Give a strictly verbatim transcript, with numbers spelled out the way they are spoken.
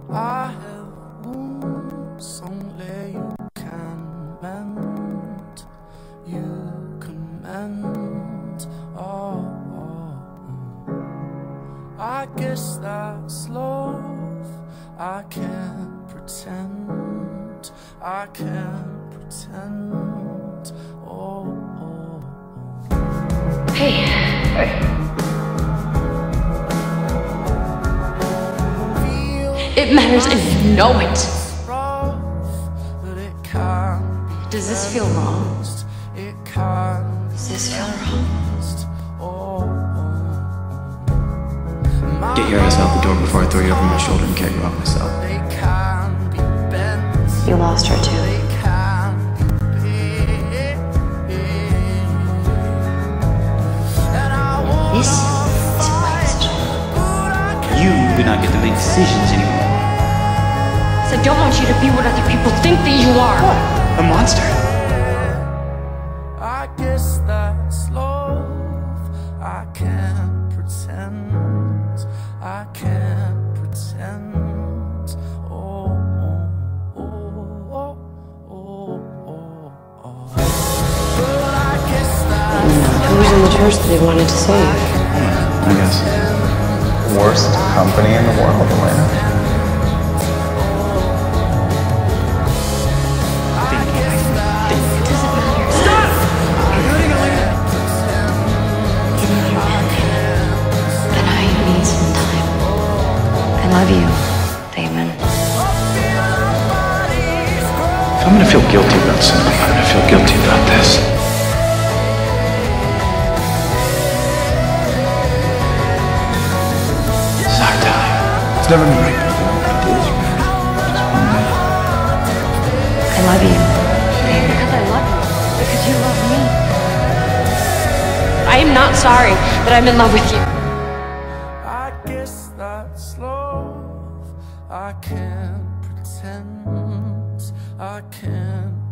I have wounds only you can mend. You can mend. Oh, oh, oh. I guess that's love. I can't pretend. I can't pretend. Oh, oh, oh. Hey. Hey. It matters and you know it. Does this feel wrong? Does this feel wrong? Get your ass out the door before I throw you over my shoulder and carry you off myself. You lost her too. This is a waste. You do not get to make decisions anymore. I don't want you to be what other people think that you are. What? A monster? I guess that's love. I can't pretend. I can't pretend. Oh, oh, oh, oh, oh, oh. But I guess that's Who was in the church that they wanted to save? I guess. Worst company in the world, Elena. I love you, Damon. If I'm gonna feel guilty about something, I'm gonna feel guilty about this. This is our time. It's never been right before, but it is right. Just one day. I love you, Damon. Because I love you. Because you love me. I am not sorry that I'm in love with you. I guess that's love. I can't pretend. I can't